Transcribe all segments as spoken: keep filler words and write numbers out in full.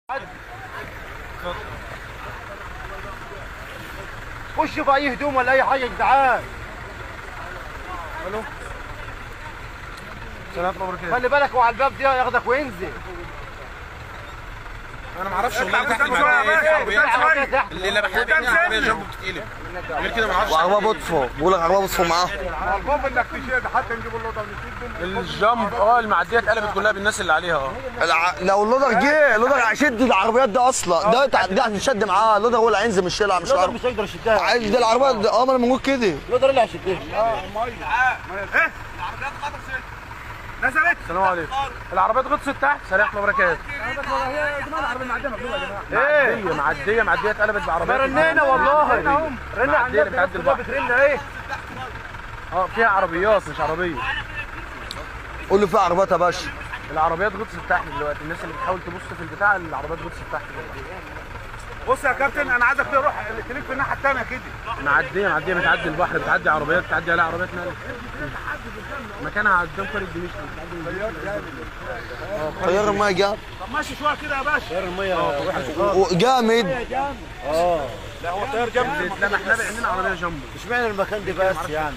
خشوا في اي هدوم ولا اي حاجه يا جدعان. الو سلام عليكم. خلي بالك هو على الباب دي ياخدك وينزل. انا ما اعرفش والله تحت العربيه اللي بحب العربيه جنبه بتتقلب غير كده ما اعرفش. وعربيه بوتفو بقول لك عربيه بوتفو معاه. المهم انك تشيل حتى نجيب اللوطه ونشيل الجنب اه المعديه اتقلبت كلها بالناس اللي عليها اه. الع... لو اللودر جه اللودر هيشد العربيات دي اصلا ده ده هتشد معاه اللودر هو اللي هينزل مش الشارع مش اللودر مش هيقدر يشدها. دي العربيه اه ما انا بنقول كده اللودر اللي هيشدها. اه ميه ايه العربيات غطست نزلت. السلام عليكم. العربيات غطست تحت. سلام وبركاته. هي جماعه العربيه معديه مقلوبه يا جماعه. ايه معديه معديه اتقلبت بعربيات. رنينا والله رنا عندنا بتعدي البحر. بترن ايه؟ اه فيها عربيات مش عربيه. قول له في عربيات يا باشا. العربيات غطست تحت دلوقتي. الناس اللي بتحاول تبص في البتاع العربيات غطست تحت دلوقتي. بص يا كابتن انا عايزك تروح تلف في الناحيه الثانيه كده. معديه معديه بتعدي البحر بتعدي عربيات بتعدي عليها عربيات نقل. مكانها قدام قريه دمشق. طيار الميه جاب. طب ماشي شويه كده يا باشا. طيار الميه جامد. اه لا هو طيار جنب. لا ما احنا عندنا عربيه جنبه. اشمعنى المكان ده بس يعني؟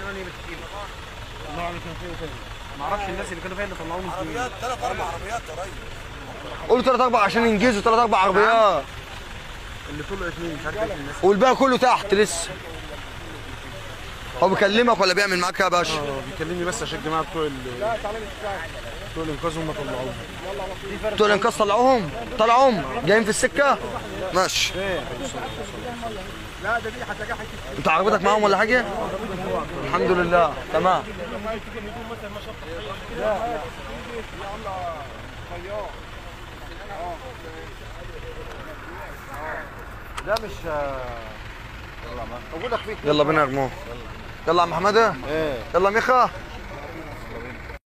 ما اعرفش الناس اللي كانوا فيها اللي طلعوهم ازاي. عربيات ثلاث اربع عربيات يا ريس. قول له ثلاث اربع عشان ينجزوا ثلاث اربع عربيات. اللي طلعوا اثنين مش عارف ايه الناس. والباقي كله تحت لسه. هو بيكلمك ولا بيعمل معاك يا باشا؟ اه بيكلمني بس عشان الجماعه بتوع بتوع الانقاذ هم طلعوهم. بتوع الانقاذ طلعوهم؟ طلعوهم جايين في السكه؟ ماشي. لا ده دي هتلاقيها حته. انت عربيتك معاهم ولا حاجه؟ الحمد لله تمام. لا مش موجودك فيه. يلا بينا يا رموه. يلا يا عم حماده. ايه يلا يا ميخا.